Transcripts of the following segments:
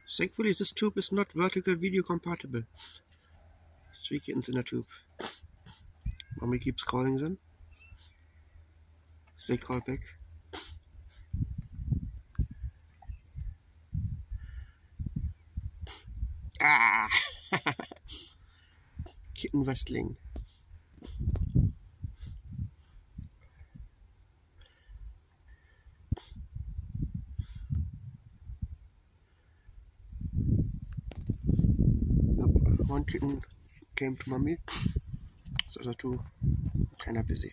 Thankfully, this tube is not vertical video compatible. 3 kittens in a tube. Mommy keeps calling them. They call back. Ah! Kitten wrestling. One kitten came to mommy, the other two kinda busy.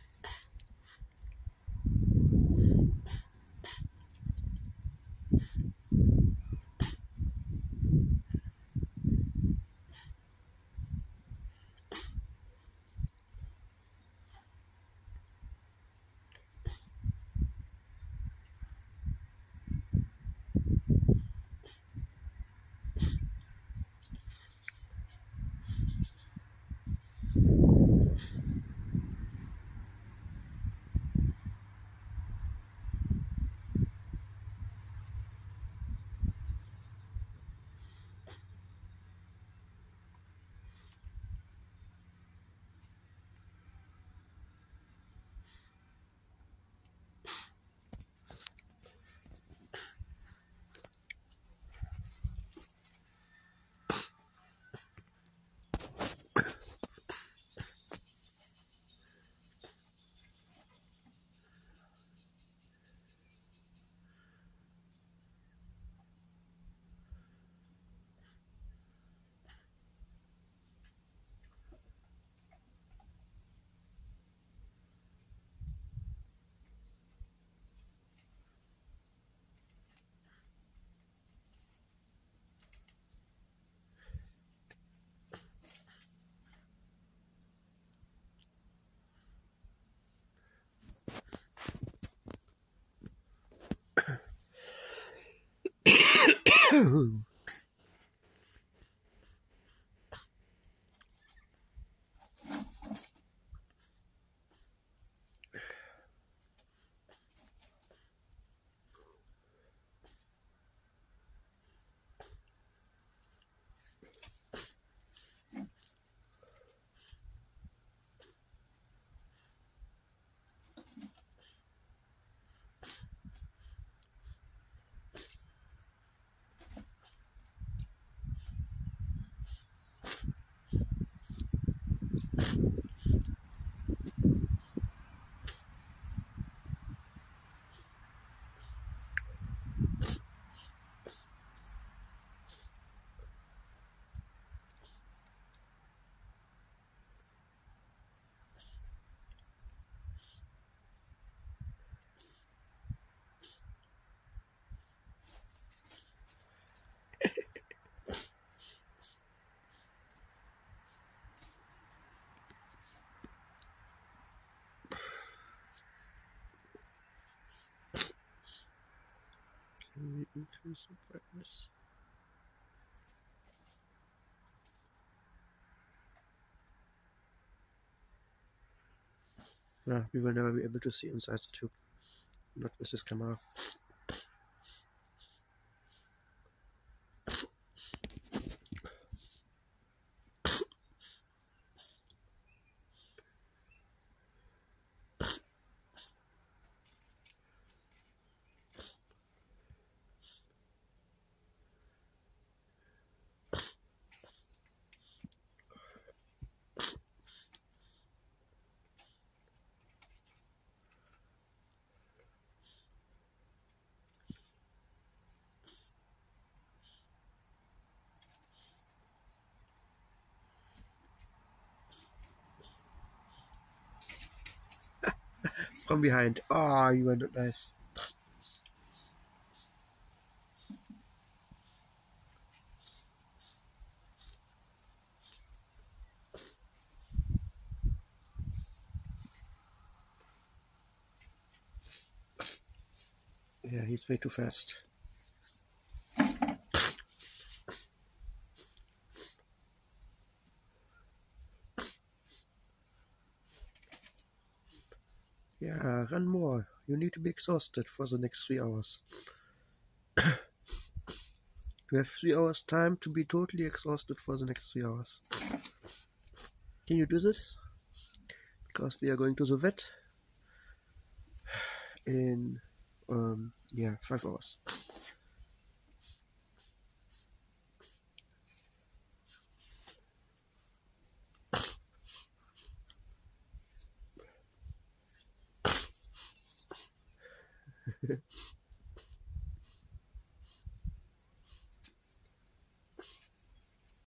Can we increase the brightness? Yeah, we will never be able to see inside the tube. Not with this camera. From behind. Ah, oh, you are not nice. Yeah, he's way too fast. Yeah, run more. You need to be exhausted for the next 3 hours. You have 3 hours time to be totally exhausted for the next 3 hours. Can you do this? Because we are going to the vet in 5 hours.